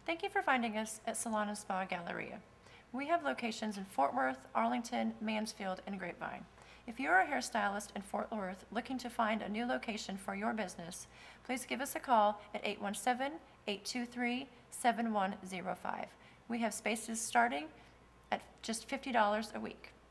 Thank you for finding us at Salon and Spa Galleria. We have locations in Fort Worth, Arlington, Mansfield, and Grapevine. If you're a hairstylist in Fort Worth looking to find a new location for your business, please give us a call at 817-823-7105. We have spaces starting at just $50 a week.